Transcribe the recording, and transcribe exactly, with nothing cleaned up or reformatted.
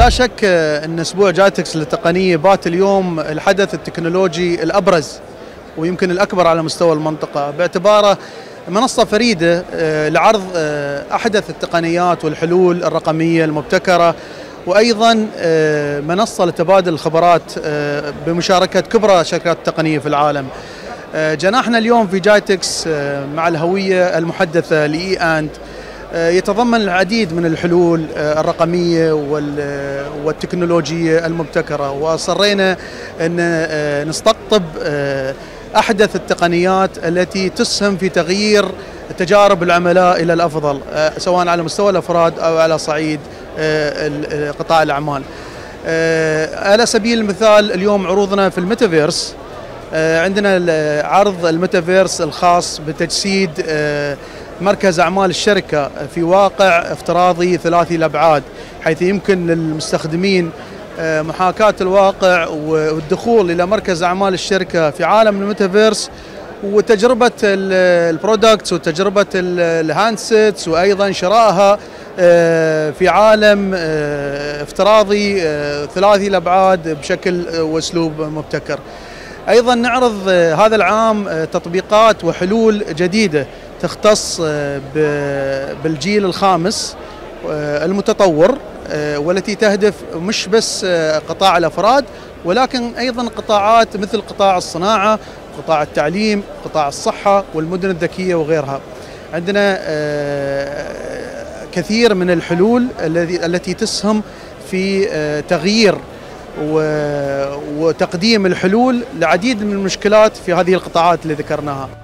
لا شك أن أسبوع جايتكس للتقنية بات اليوم الحدث التكنولوجي الأبرز ويمكن الأكبر على مستوى المنطقة، باعتباره منصة فريدة لعرض أحدث التقنيات والحلول الرقمية المبتكرة، وأيضا منصة لتبادل الخبرات بمشاركة كبرى شركات التقنية في العالم. جناحنا اليوم في جايتكس مع الهوية المحدثة لإي أند يتضمن العديد من الحلول الرقمية والتكنولوجية المبتكرة، وأصرينا أن نستقطب أحدث التقنيات التي تسهم في تغيير تجارب العملاء إلى الأفضل، سواء على مستوى الأفراد أو على صعيد قطاع الأعمال. على سبيل المثال اليوم عروضنا في الميتافيرس، عندنا عرض الميتافيرس الخاص بتجسيد مركز أعمال الشركة في واقع افتراضي ثلاثي الأبعاد، حيث يمكن للمستخدمين محاكاة الواقع والدخول إلى مركز أعمال الشركة في عالم الميتافيرس وتجربة البرودكتس وتجربة الهاندسيتس، وأيضا شرائها في عالم افتراضي ثلاثي الأبعاد بشكل وأسلوب مبتكر. أيضا نعرض هذا العام تطبيقات وحلول جديدة تختص بالجيل الخامس المتطور، والتي تهدف مش بس قطاع الأفراد ولكن أيضا قطاعات مثل قطاع الصناعة، قطاع التعليم، قطاع الصحة والمدن الذكية وغيرها. عندنا كثير من الحلول التي تسهم في تغيير وتقديم الحلول لعديد من المشكلات في هذه القطاعات اللي ذكرناها.